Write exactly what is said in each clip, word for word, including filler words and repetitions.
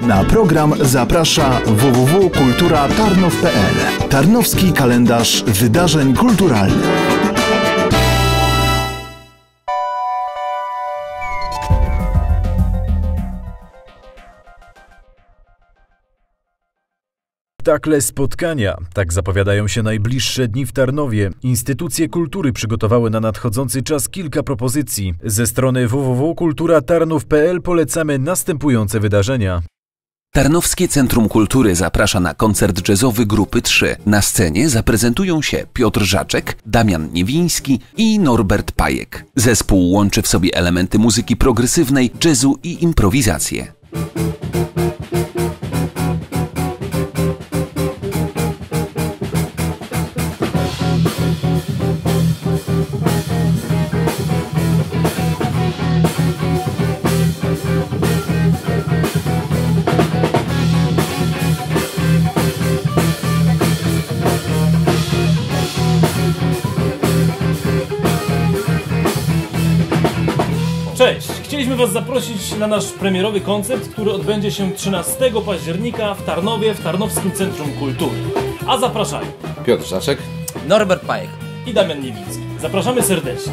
Na program zaprasza w w w kropka kultura tarnów kropka p l. Tarnowski kalendarz wydarzeń kulturalnych. Spektakle spotkania. Tak zapowiadają się najbliższe dni w Tarnowie. Instytucje kultury przygotowały na nadchodzący czas kilka propozycji. Ze strony w w w kropka kultura tarnów kropka p l polecamy następujące wydarzenia. Tarnowskie Centrum Kultury zaprasza na koncert jazzowy Grupy trzy. Na scenie zaprezentują się Piotr Żaczek, Damian Niewiński i Norbert Pajek. Zespół łączy w sobie elementy muzyki progresywnej, jazzu i improwizację. Cześć! Chcieliśmy Was zaprosić na nasz premierowy koncert, który odbędzie się trzynastego października w Tarnowie, w Tarnowskim Centrum Kultury. A zapraszają Piotr Żaczek, Norbert Pajek i Damian Niewiński. Zapraszamy serdecznie.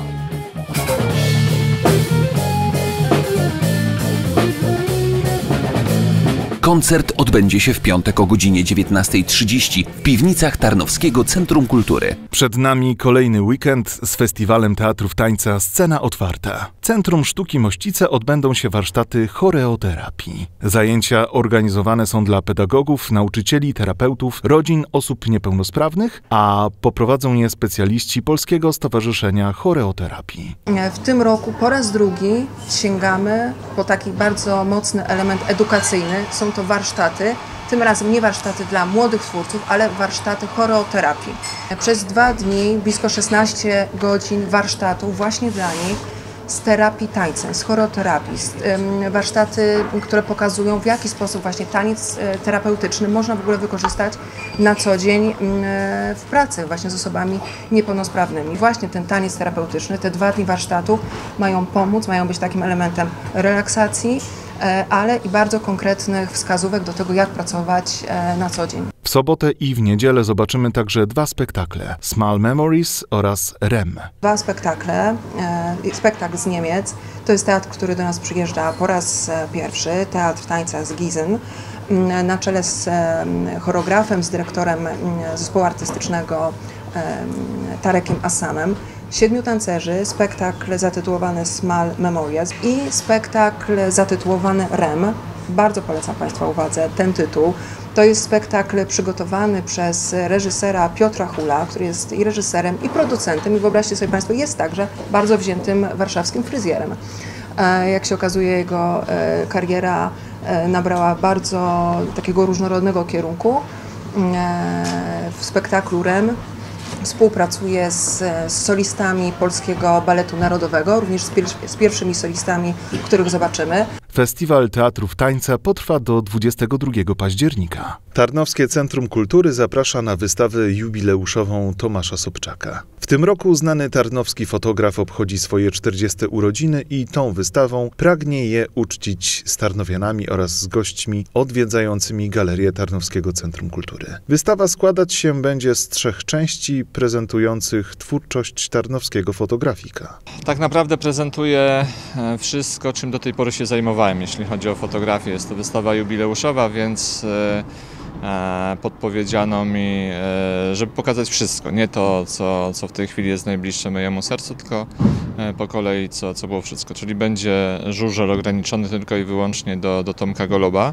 Koncert odbędzie się w piątek o godzinie dziewiętnastej trzydzieści w piwnicach Tarnowskiego Centrum Kultury. Przed nami kolejny weekend z Festiwalem Teatrów Tańca Scena Otwarta. W Centrum Sztuki Mościce odbędą się warsztaty choreoterapii. Zajęcia organizowane są dla pedagogów, nauczycieli, terapeutów, rodzin osób niepełnosprawnych, a poprowadzą je specjaliści Polskiego Stowarzyszenia Choreoterapii. W tym roku po raz drugi sięgamy po taki bardzo mocny element edukacyjny. Są to warsztaty, tym razem nie warsztaty dla młodych twórców, ale warsztaty choreoterapii. Przez dwa dni, blisko szesnaście godzin warsztatów właśnie dla nich z terapii tańcem, z choreoterapii, z, um, warsztaty, które pokazują, w jaki sposób właśnie taniec e, terapeutyczny można w ogóle wykorzystać na co dzień e, w pracy właśnie z osobami niepełnosprawnymi. Właśnie ten taniec terapeutyczny, te dwa dni warsztatów mają pomóc, mają być takim elementem relaksacji, ale i bardzo konkretnych wskazówek do tego, jak pracować na co dzień. W sobotę i w niedzielę zobaczymy także dwa spektakle: Small Memories oraz R E M. Dwa spektakle. Spektakl z Niemiec. To jest teatr, który do nas przyjeżdża po raz pierwszy. Teatr tańca z Gießen. Na czele z choreografem, z dyrektorem zespołu artystycznego Tarekiem Assamem. Siedmiu tancerzy, spektakl zatytułowany Small Memories i spektakl zatytułowany R E M. Bardzo polecam Państwa uwadze ten tytuł. To jest spektakl przygotowany przez reżysera Piotra Hula, który jest i reżyserem, i producentem. I wyobraźcie sobie Państwo, jest także bardzo wziętym warszawskim fryzjerem. Jak się okazuje, jego kariera nabrała bardzo takiego różnorodnego kierunku. W spektaklu R E M współpracuje z, z solistami Polskiego Baletu Narodowego, również z, pier z pierwszymi solistami, których zobaczymy. Festiwal Teatrów Tańca potrwa do dwudziestego drugiego października. Tarnowskie Centrum Kultury zaprasza na wystawę jubileuszową Tomasza Sobczaka. W tym roku znany tarnowski fotograf obchodzi swoje czterdzieste urodziny i tą wystawą pragnie je uczcić z tarnowianami oraz z gośćmi odwiedzającymi Galerię Tarnowskiego Centrum Kultury. Wystawa składać się będzie z trzech części prezentujących twórczość tarnowskiego fotografika. Tak naprawdę prezentuję wszystko, czym do tej pory się zajmowałem, jeśli chodzi o fotografię. Jest to wystawa jubileuszowa, więc podpowiedziano mi, żeby pokazać wszystko. Nie to, co, co w tej chwili jest najbliższe mojemu sercu, tylko po kolei, co, co było wszystko. Czyli będzie żużel ograniczony tylko i wyłącznie do, do Tomka Goloba.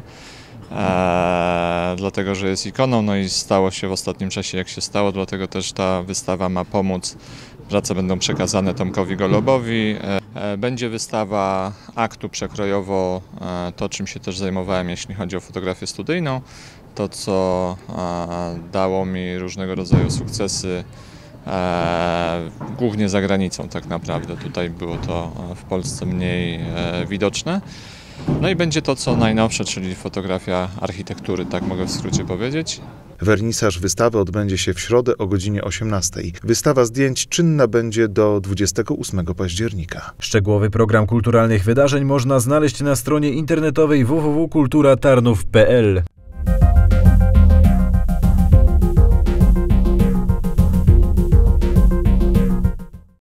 Eee, dlatego, że jest ikoną, no i stało się w ostatnim czasie jak się stało, dlatego też ta wystawa ma pomóc. Prace będą przekazane Tomkowi Golobowi. Eee, będzie wystawa aktu przekrojowo, eee, to czym się też zajmowałem, jeśli chodzi o fotografię studyjną. To, co eee, dało mi różnego rodzaju sukcesy, eee, głównie za granicą tak naprawdę. Tutaj było to w Polsce mniej eee, widoczne. No i będzie to, co najnowsze, czyli fotografia architektury, tak mogę w skrócie powiedzieć. Wernisaż wystawy odbędzie się w środę o godzinie osiemnastej. Wystawa zdjęć czynna będzie do dwudziestego ósmego października. Szczegółowy program kulturalnych wydarzeń można znaleźć na stronie internetowej w w w kropka kultura tarnów kropka p l.